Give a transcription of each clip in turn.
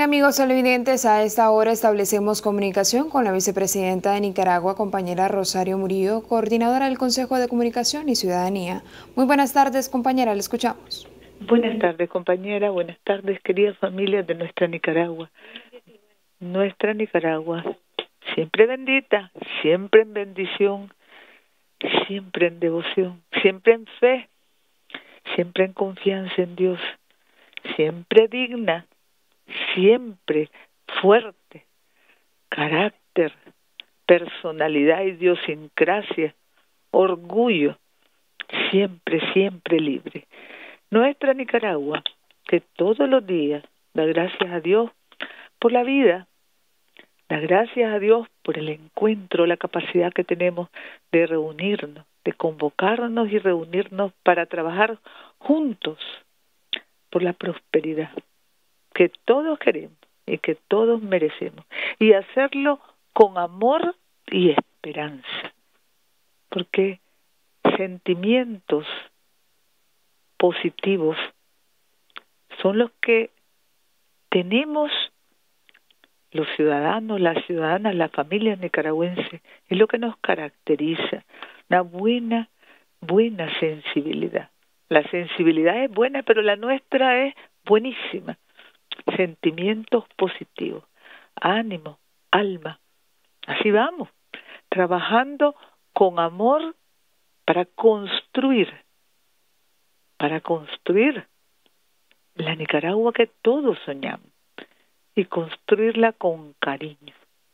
amigos televidentes, a esta hora establecemos comunicación con la vicepresidenta de Nicaragua, compañera Rosario Murillo, coordinadora del Consejo de Comunicación y Ciudadanía. Muy buenas tardes, compañera, le escuchamos. Buenas tardes, compañera. Buenas tardes, queridas familias de nuestra Nicaragua. Nuestra Nicaragua, siempre bendita, siempre en bendición, siempre en devoción, siempre en fe, siempre en confianza en Dios, siempre digna, siempre fuerte, carácter, personalidad, idiosincrasia, orgullo, siempre, siempre libre. Nuestra Nicaragua, que todos los días da gracias a Dios por la vida, da gracias a Dios por el encuentro, la capacidad que tenemos de reunirnos, de convocarnos y reunirnos para trabajar juntos por la prosperidad que todos queremos y que todos merecemos, y hacerlo con amor y esperanza, porque sentimientos positivos son los que tenemos los ciudadanos, las ciudadanas, las familias nicaragüenses, es lo que nos caracteriza, una buena sensibilidad. La sensibilidad es buena, pero la nuestra es buenísima. Sentimientos positivos, ánimo, alma. Así vamos, trabajando con amor para construir la Nicaragua que todos soñamos y construirla con cariño.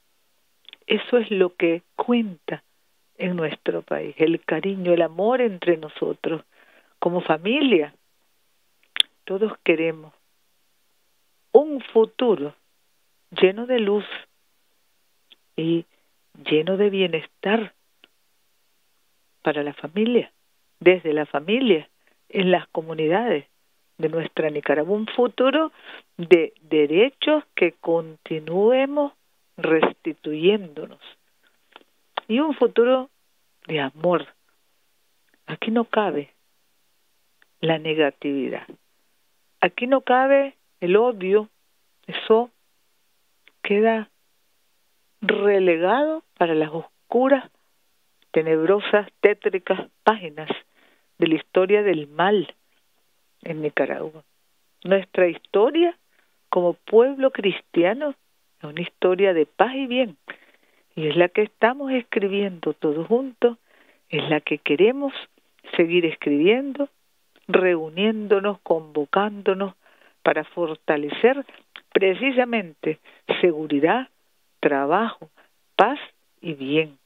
Eso es lo que cuenta en nuestro país, el cariño, el amor entre nosotros. Como familia, todos queremos un futuro lleno de luz y lleno de bienestar para la familia, desde la familia, en las comunidades de nuestra Nicaragua, un futuro de derechos que continuemos restituyéndonos y un futuro de amor. Aquí no cabe la negatividad, aquí no cabe el odio, eso queda relegado para las oscuras, tenebrosas, tétricas páginas de la historia del mal en Nicaragua. Nuestra historia como pueblo cristiano es una historia de paz y bien, y es la que estamos escribiendo todos juntos, es la que queremos seguir escribiendo, reuniéndonos, convocándonos para fortalecer precisamente seguridad, trabajo, paz y bien.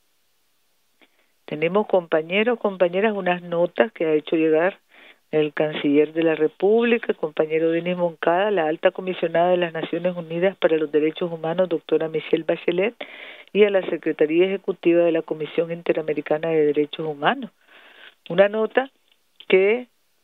Tenemos compañeras, unas notas que ha hecho llegar el canciller de la República, el compañero Denis Moncada, la alta comisionada de las Naciones Unidas para los Derechos Humanos, doctora Michelle Bachelet, y a la Secretaría Ejecutiva de la Comisión Interamericana de Derechos Humanos. Una nota que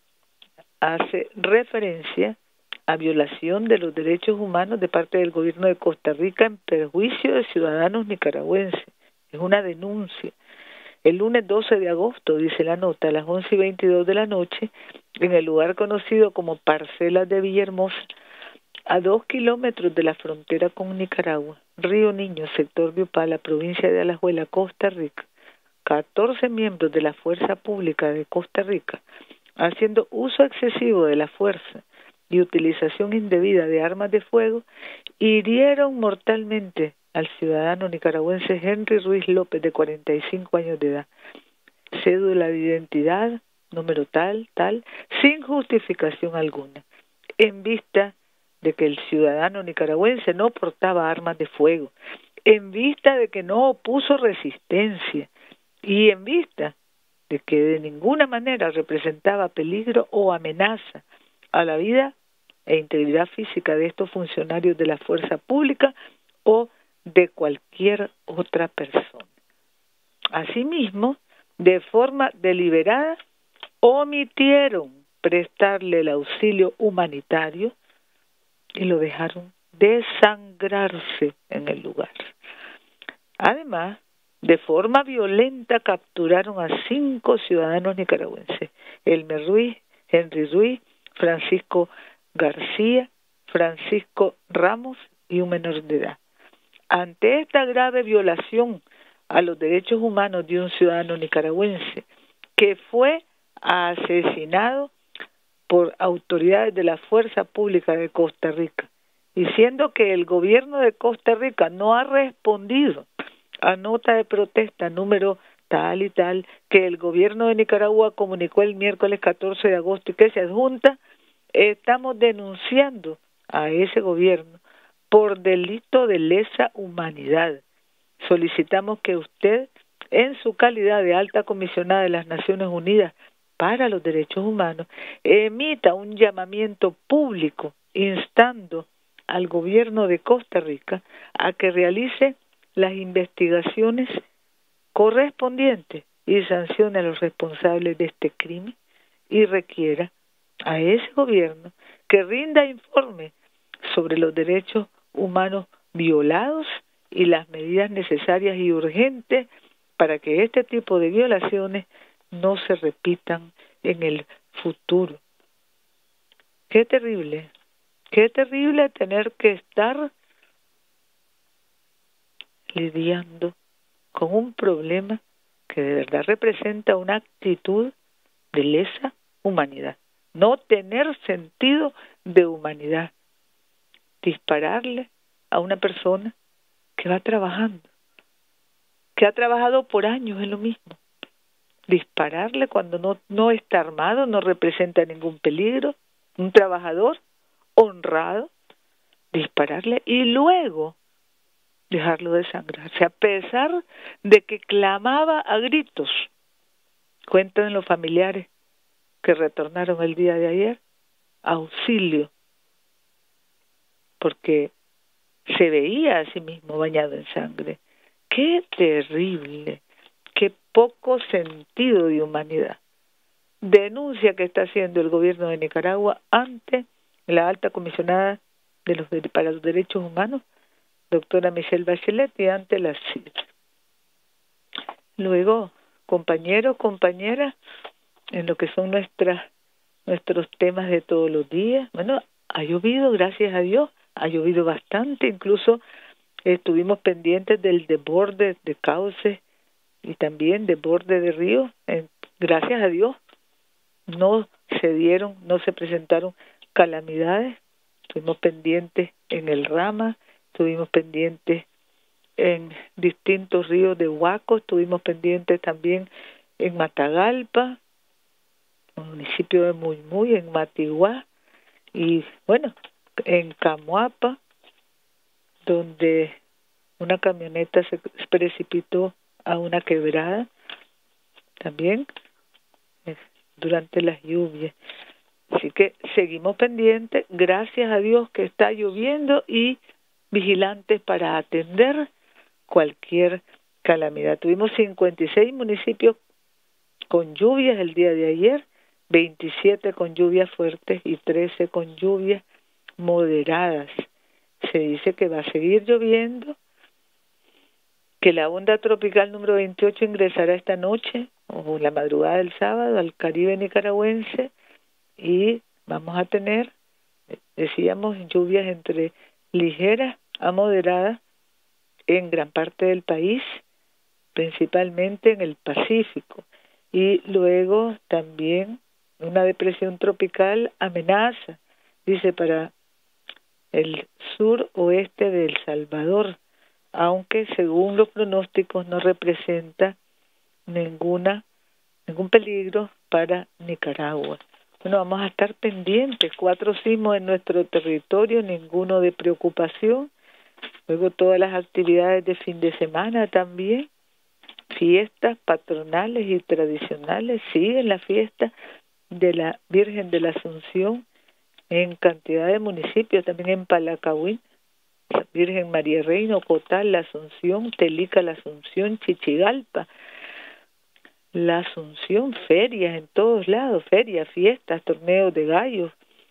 hace referencia a violación de los derechos humanos de parte del gobierno de Costa Rica en perjuicio de ciudadanos nicaragüenses. Es una denuncia. El lunes 12 de agosto, dice la nota, a las 11:22 de la noche, en el lugar conocido como Parcelas de Villahermosa, a 2 kilómetros de la frontera con Nicaragua, Río Niño, sector Biopala, provincia de Alajuela, Costa Rica, 14 miembros de la Fuerza Pública de Costa Rica, haciendo uso excesivo de la fuerza y utilización indebida de armas de fuego, hirieron mortalmente al ciudadano nicaragüense Henry Ruiz López, de 45 años de edad, cédula de identidad, número tal, sin justificación alguna, en vista de que el ciudadano nicaragüense no portaba armas de fuego, en vista de que no opuso resistencia y en vista de que de ninguna manera representaba peligro o amenaza a la vida e integridad física de estos funcionarios de la fuerza pública o de cualquier otra persona. Asimismo, de forma deliberada, omitieron prestarle el auxilio humanitario y lo dejaron desangrarse en el lugar. Además, de forma violenta capturaron a 5 ciudadanos nicaragüenses: Elmer Ruiz, Henry Ruiz, Francisco García, Francisco Ramos y un menor de edad. Ante esta grave violación a los derechos humanos de un ciudadano nicaragüense que fue asesinado por autoridades de la Fuerza Pública de Costa Rica, y siendo que el gobierno de Costa Rica no ha respondido a nota de protesta número tal y tal que el gobierno de Nicaragua comunicó el miércoles 14 de agosto y que se adjunta, estamos denunciando a ese gobierno por delito de lesa humanidad. Solicitamos que usted, en su calidad de alta comisionada de las Naciones Unidas para los Derechos Humanos, emita un llamamiento público instando al gobierno de Costa Rica a que realice las investigaciones correspondientes y sancione a los responsables de este crimen y requiera a ese gobierno que rinda informe sobre los derechos humanos violados y las medidas necesarias y urgentes para que este tipo de violaciones no se repitan en el futuro. Qué terrible tener que estar lidiando con un problema que de verdad representa una actitud de lesa humanidad, no tener sentido de humanidad, dispararle a una persona que va trabajando, que ha trabajado por años en lo mismo, dispararle cuando no está armado, no representa ningún peligro, un trabajador honrado, dispararle y luego dejarlo desangrarse, a pesar de que clamaba a gritos. Cuentan los familiares que retornaron el día de ayer, auxilio, porque se veía a sí mismo bañado en sangre. ¡Qué terrible! ¡Qué poco sentido de humanidad! Denuncia que está haciendo el gobierno de Nicaragua ante la alta comisionada para los derechos humanos, doctora Michelle Bachelet, y ante la CID. Luego, compañeros, compañeras, en lo que son nuestros temas de todos los días, bueno, ha llovido, gracias a Dios, ha llovido bastante, incluso estuvimos pendientes del desborde de cauces y también desborde de ríos, gracias a Dios no se presentaron calamidades, estuvimos pendientes en el Rama, estuvimos pendientes en distintos ríos de Huaco, estuvimos pendientes también en Matagalpa, en el municipio de Muymuy, en Matiguá, y bueno, en Camuapa, donde una camioneta se precipitó a una quebrada, también durante las lluvias. Así que seguimos pendientes, gracias a Dios que está lloviendo y vigilantes para atender cualquier calamidad. Tuvimos 56 municipios con lluvias el día de ayer, 27 con lluvias fuertes y 13 con lluvias moderadas. Se dice que va a seguir lloviendo, que la onda tropical número 28 ingresará esta noche o la madrugada del sábado al Caribe nicaragüense y vamos a tener, decíamos, lluvias entre ligeras a moderadas en gran parte del país, principalmente en el Pacífico. Y luego también una depresión tropical amenaza, dice, para el suroeste de El Salvador, aunque según los pronósticos no representa ningún peligro para Nicaragua. Bueno, vamos a estar pendientes, 4 sismos en nuestro territorio, ninguno de preocupación. Luego todas las actividades de fin de semana también, fiestas patronales y tradicionales, siguen la fiesta de la Virgen de la Asunción en cantidad de municipios, también en Palacahuín, la Virgen María Reina, Ocotal, la Asunción, Telica, la Asunción, Chichigalpa, la Asunción, ferias en todos lados, ferias, fiestas, torneos de gallos,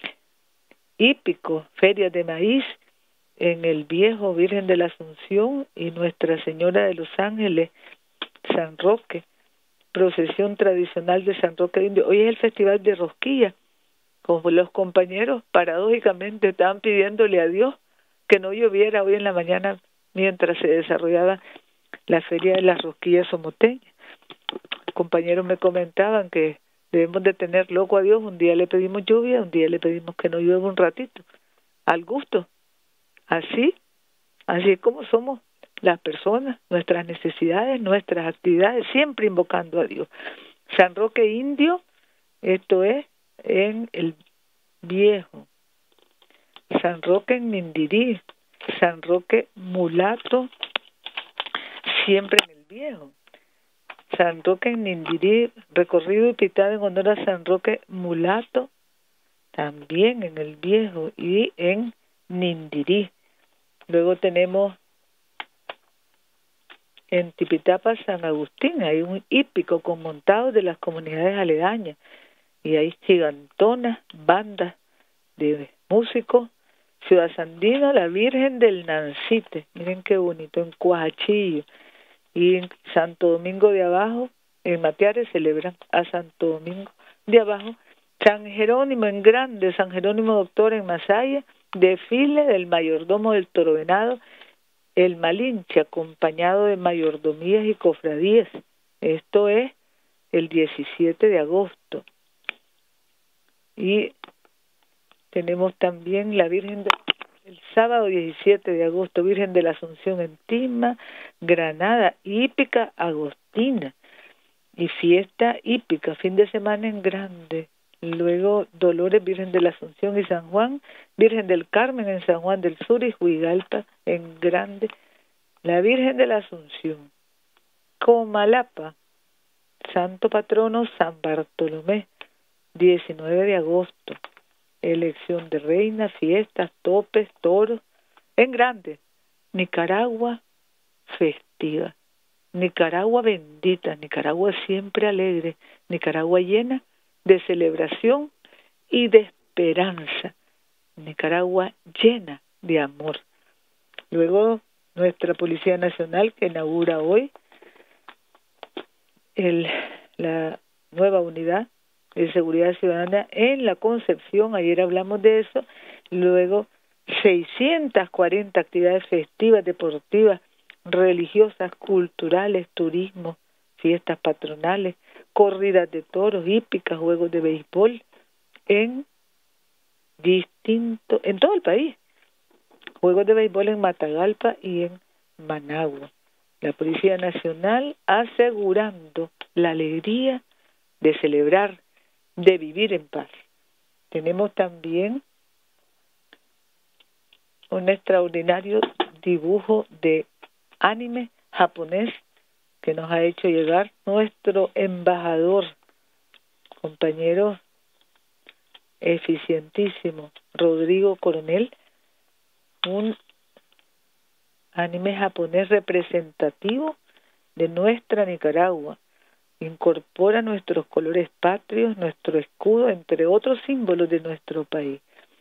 hípicos, ferias de maíz en el viejo Virgen de la Asunción y Nuestra Señora de los Ángeles, San Roque, procesión tradicional de San Roque de Indio. Hoy es el Festival de Rosquilla, como los compañeros paradójicamente estaban pidiéndole a Dios que no lloviera hoy en la mañana mientras se desarrollaba la feria de las rosquillas somoteñas. Compañeros me comentaban que debemos de tener loco a Dios, un día le pedimos lluvia, un día le pedimos que no llueva un ratito, al gusto. Así es como somos las personas, nuestras necesidades, nuestras actividades, siempre invocando a Dios. San Roque Indio, esto es en el Viejo, San Roque en Nindirí, San Roque Mulato, siempre en el Viejo, San Roque en Nindirí, recorrido y pitado en honor a San Roque Mulato, también en el Viejo y en Nindirí. Luego tenemos en Tipitapa San Agustín, hay un hípico con montados de las comunidades aledañas y hay gigantonas bandas de músicos. Ciudad Sandino, la Virgen del Nancite, miren qué bonito, en Cuajachillo. Y en Santo Domingo de Abajo, en Matiares, celebran a Santo Domingo de Abajo. San Jerónimo en Grande, San Jerónimo Doctor en Masaya, desfile del mayordomo del Toro Venado, el Malinche, acompañado de mayordomías y cofradías. Esto es el 17 de agosto. Y tenemos también la Virgen el sábado 17 de agosto, Virgen de la Asunción en Tima, Granada, hípica agostina y fiesta hípica, fin de semana en Grande. Luego Dolores, Virgen de la Asunción y San Juan, Virgen del Carmen en San Juan del Sur y Huigalpa en Grande. La Virgen de la Asunción, Comalapa, Santo Patrono San Bartolomé, 19 de agosto. Elección de reina, fiestas, topes, toros, en Grande. Nicaragua festiva, Nicaragua bendita, Nicaragua siempre alegre, Nicaragua llena de celebración y de esperanza, Nicaragua llena de amor. Luego nuestra Policía Nacional que inaugura hoy la nueva unidad de seguridad ciudadana en la Concepción, ayer hablamos de eso. Luego 640 actividades festivas, deportivas, religiosas, culturales, turismo, fiestas patronales, corridas de toros, hípicas, juegos de béisbol en todo el país, juegos de béisbol en Matagalpa y en Managua. La Policía Nacional asegurando la alegría de celebrar, de vivir en paz. Tenemos también un extraordinario dibujo de anime japonés que nos ha hecho llegar nuestro embajador, compañero eficientísimo, Rodrigo Coronel, un anime japonés representativo de nuestra Nicaragua. Incorpora nuestros colores patrios, nuestro escudo, entre otros símbolos de nuestro país.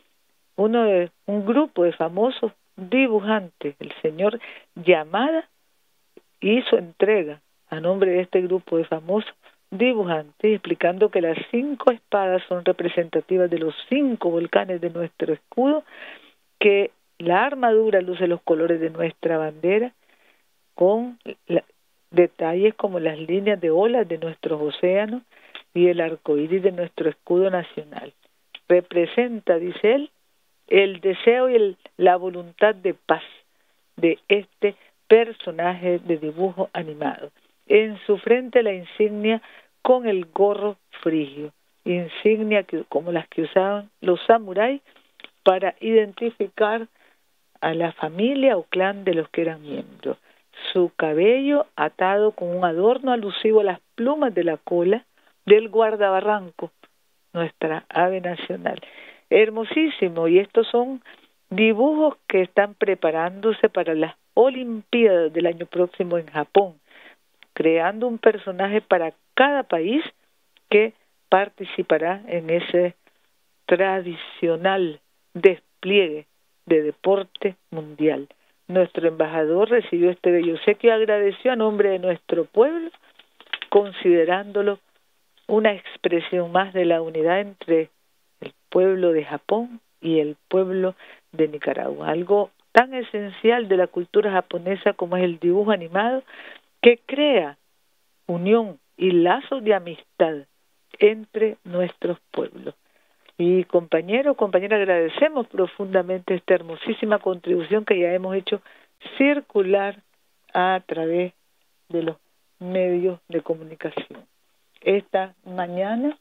Un grupo de famosos dibujantes, el señor Yamada, hizo entrega a nombre de este grupo de famosos dibujantes, explicando que las 5 espadas son representativas de los 5 volcanes de nuestro escudo, que la armadura luce los colores de nuestra bandera, con detalles como las líneas de olas de nuestros océanos y el arco iris de nuestro escudo nacional. Representa, dice él, el deseo y la voluntad de paz de este personaje de dibujo animado. En su frente la insignia con el gorro frigio, insignia como las que usaban los samuráis para identificar a la familia o clan de los que eran miembros. Su cabello atado con un adorno alusivo a las plumas de la cola del guardabarranco, nuestra ave nacional. Hermosísimo, y estos son dibujos que están preparándose para las Olimpiadas del año próximo en Japón, creando un personaje para cada país que participará en ese tradicional despliegue de deporte mundial. Nuestro embajador recibió este bello obsequio y agradeció a nombre de nuestro pueblo, considerándolo una expresión más de la unidad entre el pueblo de Japón y el pueblo de Nicaragua. Algo tan esencial de la cultura japonesa como es el dibujo animado, que crea unión y lazos de amistad entre nuestros pueblos. Y compañeros, compañeras, agradecemos profundamente esta hermosísima contribución que ya hemos hecho circular a través de los medios de comunicación. Esta mañana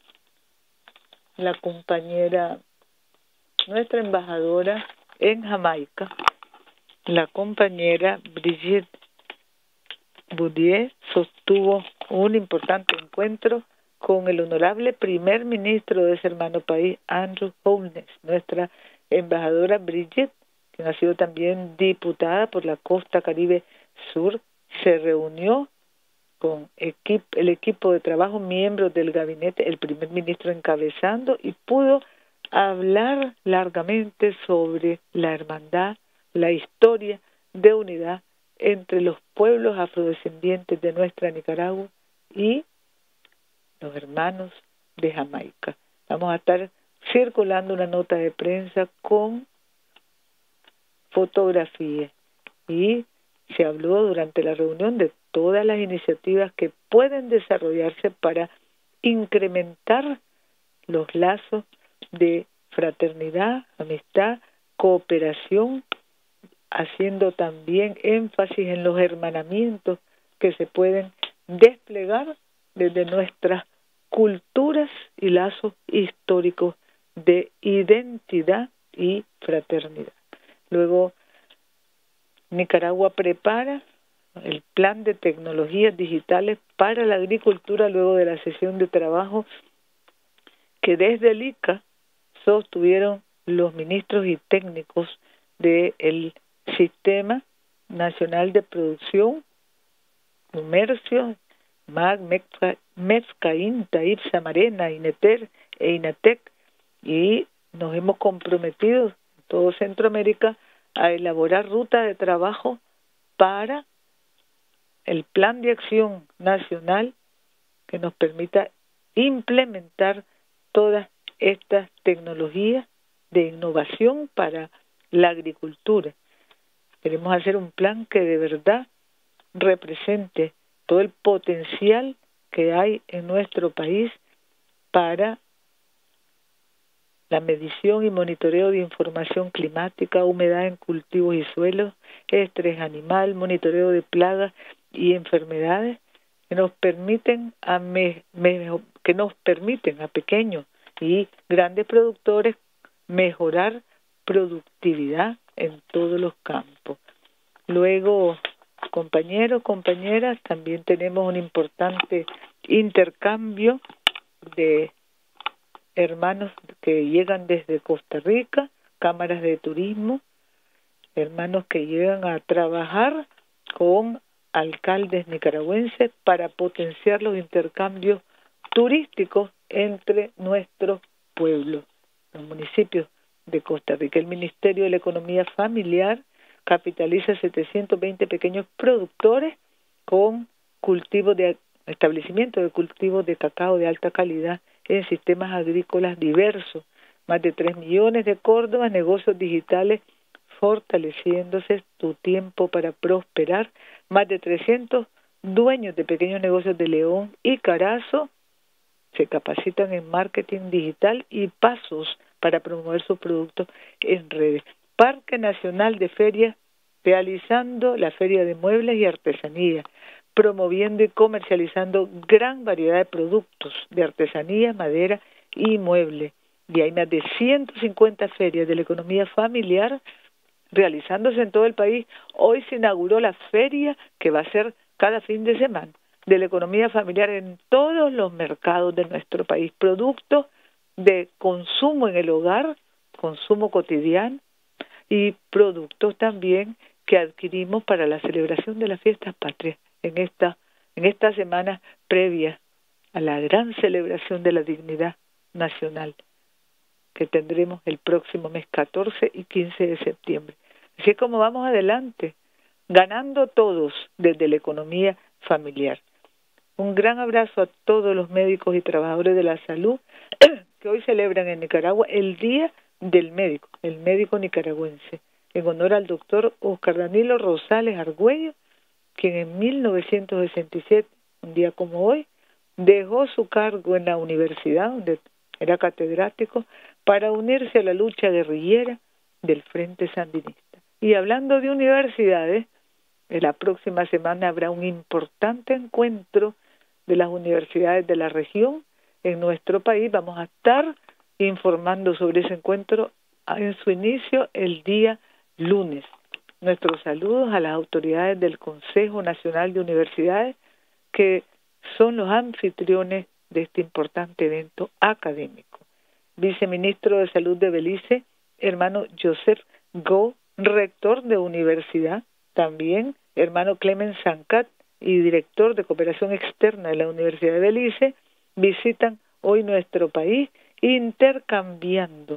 la compañera, nuestra embajadora en Jamaica, la compañera Brigitte Boudier, sostuvo un importante encuentro con el honorable primer ministro de ese hermano país, Andrew Holness. Nuestra embajadora Brigitte, quien ha sido también diputada por la Costa Caribe Sur, se reunió con el equipo de trabajo, miembros del gabinete, el primer ministro encabezando, y pudo hablar largamente sobre la hermandad, la historia de unidad entre los pueblos afrodescendientes de nuestra Nicaragua y los hermanos de Jamaica. Vamos a estar circulando una nota de prensa con fotografías y se habló durante la reunión de todas las iniciativas que pueden desarrollarse para incrementar los lazos de fraternidad, amistad, cooperación, haciendo también énfasis en los hermanamientos que se pueden desplegar desde nuestras culturas y lazos históricos de identidad y fraternidad. Luego, Nicaragua prepara el plan de tecnologías digitales para la agricultura luego de la sesión de trabajo que desde el ICA sostuvieron los ministros y técnicos del Sistema Nacional de Producción, Comercio, MAG, MEFCA, INTA, IPSA, Marena, INETER e INATEC, y nos hemos comprometido en todo Centroamérica a elaborar ruta de trabajo para el plan de acción nacional que nos permita implementar todas estas tecnologías de innovación para la agricultura. Queremos hacer un plan que de verdad represente todo el potencial que hay en nuestro país para la medición y monitoreo de información climática, humedad en cultivos y suelos, estrés animal, monitoreo de plagas y enfermedades que nos permiten a pequeños y grandes productores mejorar productividad en todos los campos. Luego, compañeros, compañeras, también tenemos un importante intercambio de hermanos que llegan desde Costa Rica, cámaras de turismo, hermanos que llegan a trabajar con alcaldes nicaragüenses para potenciar los intercambios turísticos entre nuestros pueblos, los municipios de Costa Rica. El Ministerio de la Economía Familiar capitaliza 720 pequeños productores con establecimiento de cultivos de cacao de alta calidad en sistemas agrícolas diversos. Más de 3 millones de Córdoba, negocios digitales fortaleciéndose, tu tiempo para prosperar. Más de 300 dueños de pequeños negocios de León y Carazo se capacitan en marketing digital y pasos para promover sus productos en redes. Parque Nacional de Ferias, realizando la Feria de Muebles y Artesanía, promoviendo y comercializando gran variedad de productos de artesanía, madera y mueble. Y hay más de 150 ferias de la economía familiar realizándose en todo el país. Hoy se inauguró la feria que va a ser cada fin de semana de la economía familiar en todos los mercados de nuestro país. Productos de consumo en el hogar, consumo cotidiano, y productos también que adquirimos para la celebración de las fiestas patrias en esta semana previa a la gran celebración de la dignidad nacional que tendremos el próximo mes 14 y 15 de septiembre. Así es como vamos adelante, ganando todos desde la economía familiar. Un gran abrazo a todos los médicos y trabajadores de la salud que hoy celebran en Nicaragua el Día del Médico, el médico nicaragüense. en honor al doctor Oscar Danilo Rosales Argüello, quien en 1967, un día como hoy, dejó su cargo en la universidad, donde era catedrático, para unirse a la lucha guerrillera del Frente Sandinista. Y hablando de universidades, en la próxima semana habrá un importante encuentro de las universidades de la región en nuestro país. Vamos a estar informando sobre ese encuentro en su inicio el día lunes. Nuestros saludos a las autoridades del Consejo Nacional de Universidades, que son los anfitriones de este importante evento académico. Viceministro de Salud de Belice, hermano Joseph Go, rector de universidad, también hermano Clemens Sancat y director de Cooperación Externa de la Universidad de Belice, visitan hoy nuestro país intercambiando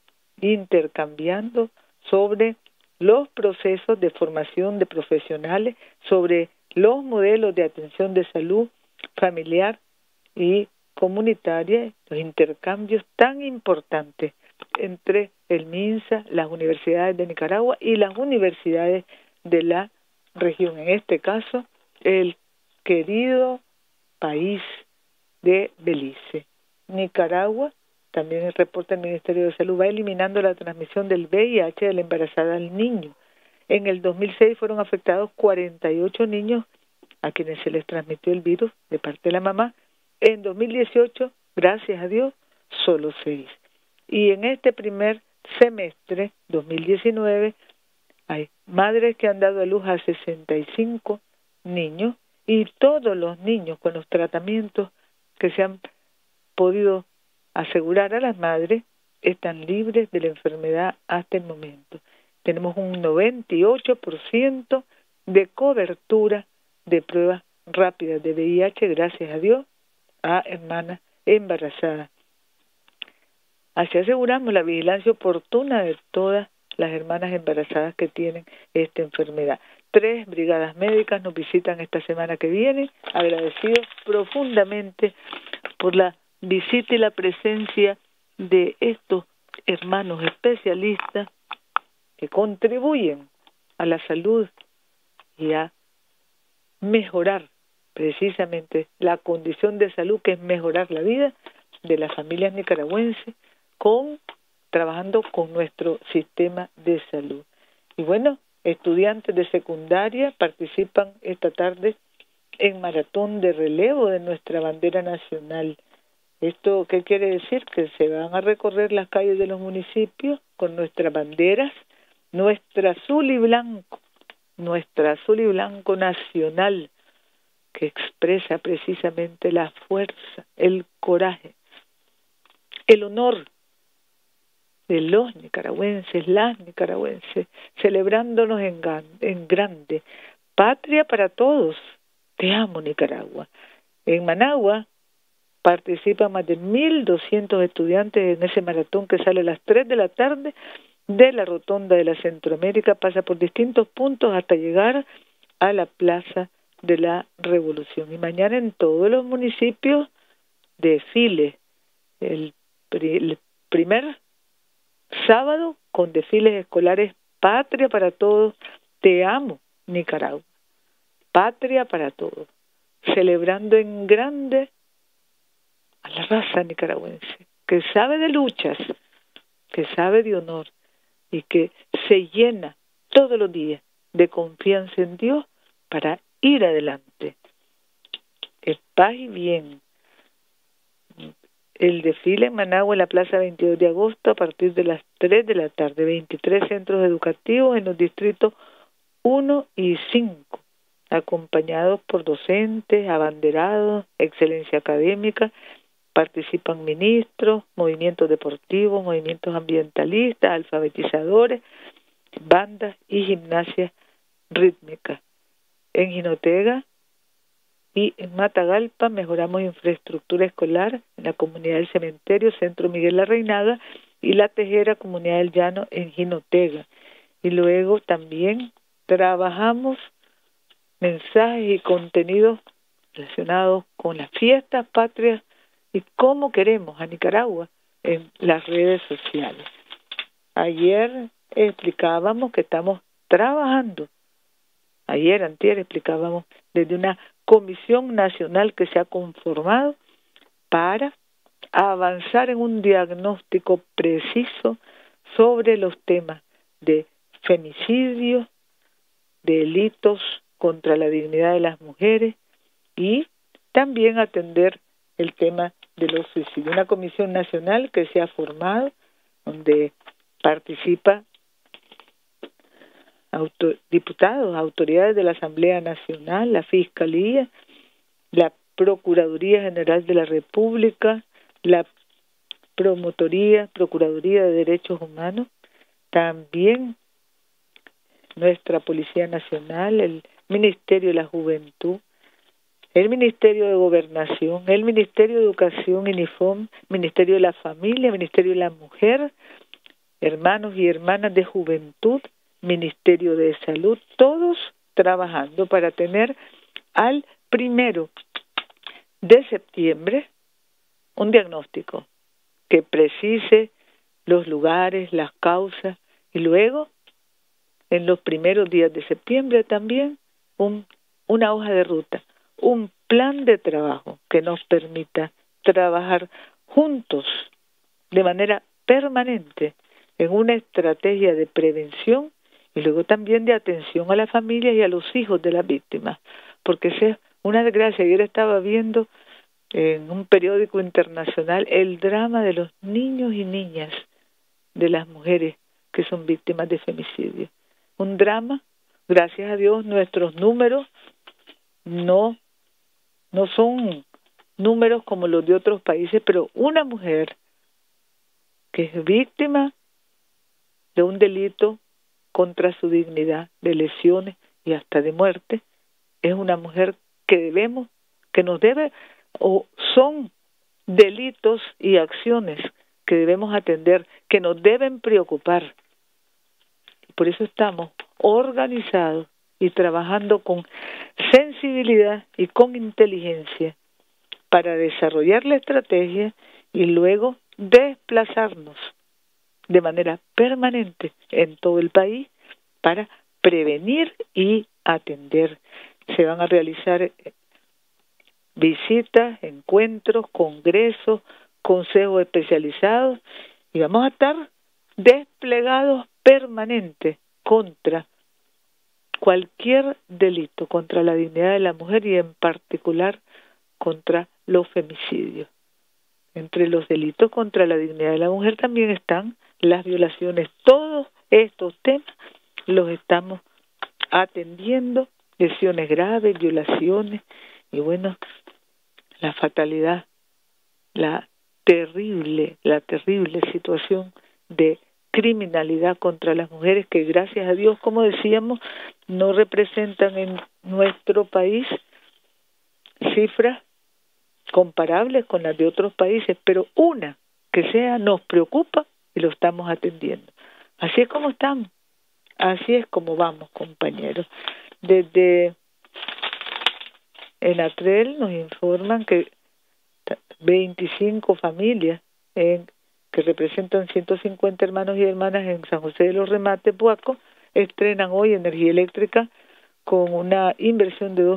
sobre los procesos de formación de profesionales, sobre los modelos de atención de salud familiar y comunitaria, los intercambios tan importantes entre el MINSA, las universidades de Nicaragua y las universidades de la región. En este caso, el querido país de Belice. Nicaragua, también el reporte del Ministerio de Salud, va eliminando la transmisión del VIH de la embarazada al niño. En el 2006 fueron afectados 48 niños a quienes se les transmitió el virus de parte de la mamá. En 2018, gracias a Dios, solo 6. Y en este primer semestre, 2019, hay madres que han dado a luz a 65 niños y todos los niños con los tratamientos que se han podido asegurar a las madres están libres de la enfermedad hasta el momento. Tenemos un 98% de cobertura de pruebas rápidas de VIH, gracias a Dios, a hermanas embarazadas. Así aseguramos la vigilancia oportuna de todas las hermanas embarazadas que tienen esta enfermedad. 3 brigadas médicas nos visitan esta semana que viene, agradecidos profundamente por la visita y la presencia de estos hermanos especialistas que contribuyen a la salud y a mejorar precisamente la condición de salud, que es mejorar la vida de las familias nicaragüenses, trabajando con nuestro sistema de salud. Y bueno, estudiantes de secundaria participan esta tarde en maratón de relevo de nuestra bandera nacional. ¿Esto qué quiere decir? Que se van a recorrer las calles de los municipios con nuestras banderas, nuestra azul y blanco nacional, que expresa precisamente la fuerza, el coraje, el honor de los nicaragüenses, las nicaragüenses, celebrándonos en grande. Patria para todos. Te amo, Nicaragua. En Managua participan más de 1.200 estudiantes en ese maratón que sale a las 3 de la tarde de la Rotonda de la Centroamérica, pasa por distintos puntos hasta llegar a la Plaza de la Revolución. Y mañana en todos los municipios desfile, el primer sábado con desfiles escolares. Patria para todos, te amo, Nicaragua. Patria para todos, celebrando en grande a la raza nicaragüense, que sabe de luchas, que sabe de honor y que se llena todos los días de confianza en Dios para ir adelante. En paz y bien. El desfile en Managua en la Plaza 22 de agosto a partir de las 3 de la tarde, 23 centros educativos en los distritos 1 y 5, acompañados por docentes, abanderados, excelencia académica. Participan ministros, movimientos deportivos, movimientos ambientalistas, alfabetizadores, bandas y gimnasia rítmica. En Jinotega y en Matagalpa mejoramos infraestructura escolar en la comunidad del Cementerio, Centro Miguel La Reinaga y La Tejera, comunidad del Llano en Jinotega. Y luego también trabajamos mensajes y contenidos relacionados con las fiestas patrias y cómo queremos a Nicaragua en las redes sociales. Ayer explicábamos que estamos trabajando. Ayer, antier, explicábamos desde una comisión nacional que se ha conformado para avanzar en un diagnóstico preciso sobre los temas de femicidio, delitos contra la dignidad de las mujeres y también atender el tema de los suicidios. Una comisión nacional que se ha formado, donde participa diputados, autoridades de la Asamblea Nacional, la Fiscalía, la Procuraduría General de la República, la Procuraduría de Derechos Humanos, también nuestra Policía Nacional, el Ministerio de la Juventud, el Ministerio de Gobernación, el Ministerio de Educación, INIFOM, Ministerio de la Familia, Ministerio de la Mujer, hermanos y hermanas de Juventud, Ministerio de Salud, todos trabajando para tener al 1 de septiembre un diagnóstico que precise los lugares, las causas y luego en los primeros días de septiembre también una hoja de ruta, un plan de trabajo que nos permita trabajar juntos de manera permanente en una estrategia de prevención y luego también de atención a la familia y a los hijos de las víctimas, porque esa es una desgracia. Ayer estaba viendo en un periódico internacional el drama de los niños y niñas, de las mujeres que son víctimas de femicidio. Un drama, gracias a Dios, nuestros números no son números como los de otros países, pero una mujer que es víctima de un delito contra su dignidad, de lesiones y hasta de muerte, es una mujer que nos debe, o son delitos y acciones que debemos atender, que nos deben preocupar. Por eso estamos organizados y trabajando con sensibilidad y con inteligencia para desarrollar la estrategia y luego desplazarnos de manera permanente en todo el país para prevenir y atender. Se van a realizar visitas, encuentros, congresos, consejos especializados y vamos a estar desplegados permanente contra cualquier delito contra la dignidad de la mujer y en particular contra los femicidios. Entre los delitos contra la dignidad de la mujer también están las violaciones. Todos estos temas los estamos atendiendo, lesiones graves, violaciones y bueno, la fatalidad, la terrible situación de criminalidad contra las mujeres que gracias a Dios, como decíamos, no representan en nuestro país cifras comparables con las de otros países, pero una que sea nos preocupa y lo estamos atendiendo. Así es como estamos, así es como vamos, compañeros. Desde Enatrel nos informan que 25 familias que representan 150 hermanos y hermanas en San José de los Remates, Puaco, estrenan hoy energía eléctrica con una inversión de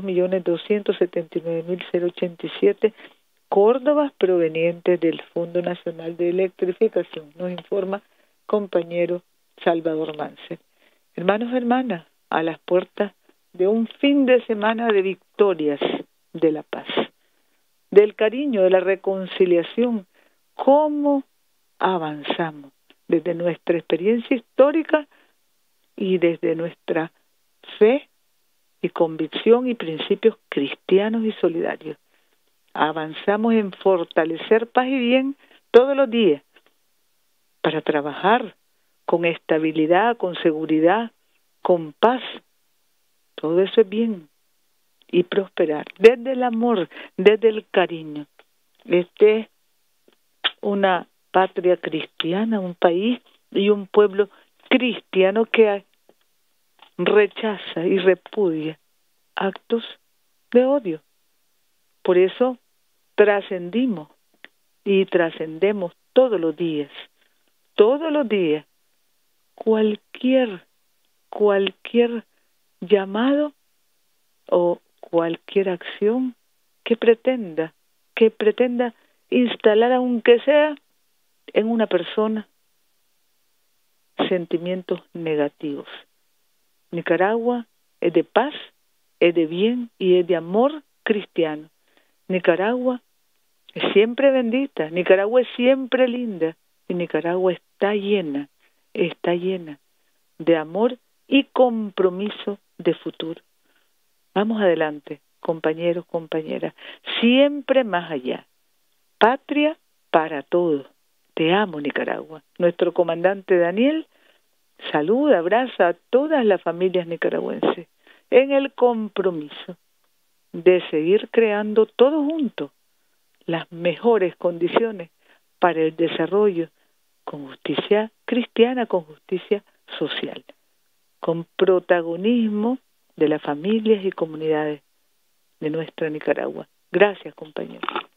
2.279.087 córdobas provenientes del Fondo Nacional de Electrificación, nos informa compañero Salvador Mansell. Hermanos, hermanas, a las puertas de un fin de semana de victorias de la paz, del cariño, de la reconciliación, ¿cómo avanzamos desde nuestra experiencia histórica y desde nuestra fe y convicción y principios cristianos y solidarios? Avanzamos en fortalecer paz y bien todos los días para trabajar con estabilidad, con seguridad, con paz. Todo eso es bien y prosperar desde el amor, desde el cariño. Este es una patria cristiana, un país y un pueblo cristiano que rechaza y repudia actos de odio. Por eso trascendimos y trascendemos todos los días, cualquier llamado o cualquier acción que pretenda instalar, aunque sea en una persona, sentimientos negativos. Nicaragua es de paz, es de bien y es de amor cristiano. Nicaragua es siempre bendita, Nicaragua es siempre linda y Nicaragua está llena de amor y compromiso de futuro. Vamos adelante, compañeros, compañeras, siempre más allá. Patria para todos. Te amo, Nicaragua. Nuestro comandante Daniel saluda, abraza a todas las familias nicaragüenses en el compromiso de seguir creando todos juntos las mejores condiciones para el desarrollo con justicia cristiana, con justicia social, con protagonismo de las familias y comunidades de nuestra Nicaragua. Gracias, compañeros.